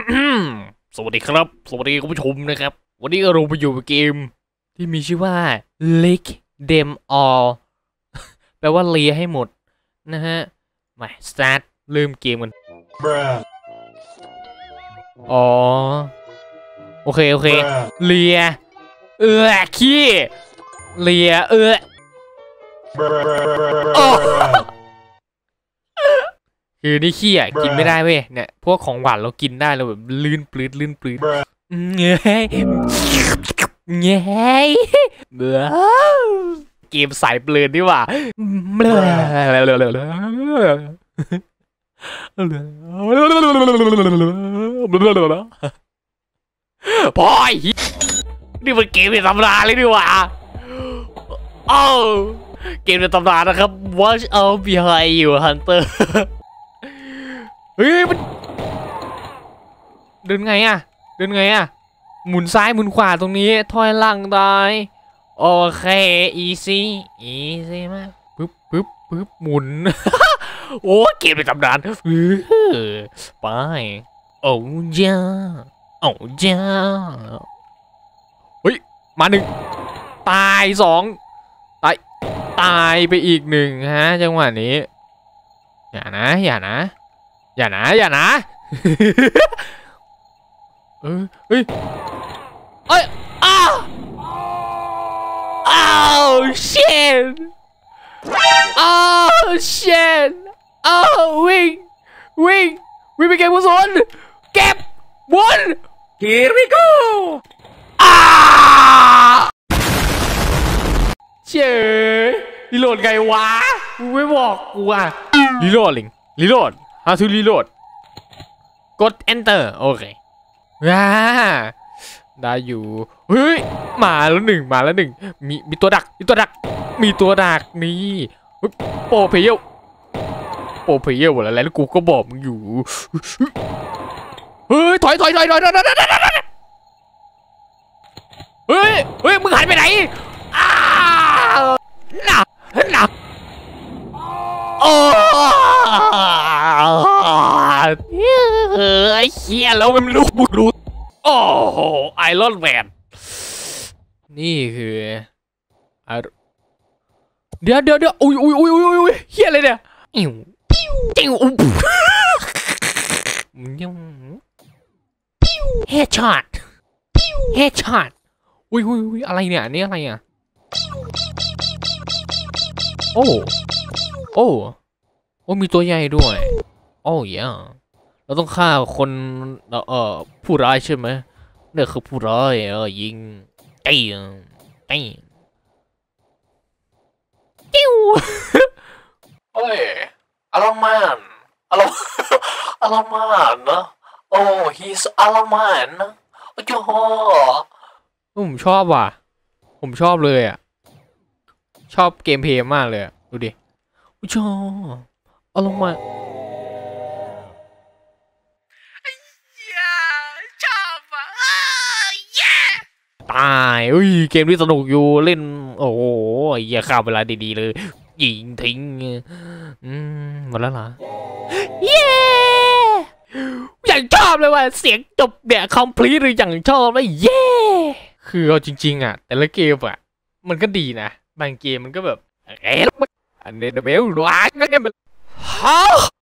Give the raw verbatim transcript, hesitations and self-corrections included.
สวัสดีครับสวัสดีคุณผู้ชมนะครับวันนี้เราไปอยู่เกมที่มีชื่อว่า Lick Them All แปลว่าเลียให้หมดนะฮะมา start เริ่มเกมกันอ๋อโอเคโอเคเลียเออขี้เลียเออคือนี่ขี้อ่ะกินไม่ได้เว้ยเนี่ยพวกของหวานเรากินได้เราแบบลื่นปลื้ดลื่นปลื้ดเงยเงยเบื่อเกมสายเปลือนดีกว่าเบลอพอยนี่มันเกมในตำราเลยดีกว่าโอ้เกมในตำรานะครับ Watch out behind you Hunter เฮ้ยมันเดินไงอะเดินไงอะหมุนซ้ายหมุนขวาตรงนี้ถอยหลังได้โอเค easy easy มากปึ๊บปึ๊บปึ๊บหมุน โอ้เกมในตำนานไปโอ้จ้าโอ้จ้าเฮ้ยมาหนึ่งตายสองตายตายไปอีกหนึ่งฮะจังหวะนี้อย่านะอย่านะอย่านะอย่านะเออเฮ้ยเอ้ยอ้าวอ้าว shit อ้าว shit อ้าววิ่งวิ่งวิ่งไปเก็บกุศลเก็บบน here we go อ้าเจ๋อรีโหลดไงวะกูไม่บอกกูอ่ะรีโหลดลิงรีโหลด how to reload กด enter โอเคว้าได้อยู่เฮ้ยมาแล้วหนึ่งมาแล้วหนึ่งมีมีตัวดักมีตัวดักมีตัวดักนี่โปรเพย์โปรเพย์หมดแล้วแล้วกูก็บอกมึงอยู่เฮ้ยถอยถอยถอยถอยถอยเฮ้ยเฮ้ยมึงหันไปไหนอ้าวหนักหนักโอ้เฮ้ยเฮียแล้วมันรู้รู้โอ้โหไอรอนแมนนี่คือเดี๋ยวเดี๋ยวเดี๋ยวอุ้ยอุ้ยอุ้ยอุ้ยอุ้ยเฮียอะไรเนี่ยอิ๋วอิ๋วเฮดช็อตเฮดช็อตอุ้ยอุ้ยอุ้ยอะไรเนี่ยนี่อะไรอ่ะโอ้โอ้โอ้มีตัวใหญ่ด้วยโอ้ยเราต้องฆ่าคนเอ่อผู้ร้ายใช่ไหมเนี่ยคือผู้ร้ายเออยิงไอ้ไอ้จิ้วเฮ้ยอารมานอารมอารมานนะโอ้ he's อารมานนะโอ้โหผมชอบว่ะผมชอบเลยอ่ะชอบเกมเพลย์มากเลยดูดิโอ้โหอารมานตายอุ้ยเกมนี้สนุกอยู่เล่นโอ้โหอย่าข้ามเวลาดีๆเลยยิงทิ้งอืมหมดแล้วเหรอเย้อย่างชอบเลยว่ะเสียงจบเนี่ยคอมพลีทหรืออย่างชอบเลยเย้คือเอาจริงๆอ่ะแต่ละเกมอ่ะมันก็ดีนะบางเกมมันก็แบบเอ๊ะอันนี้เดบิวต์ร้านก็เนี่ยมันฮะ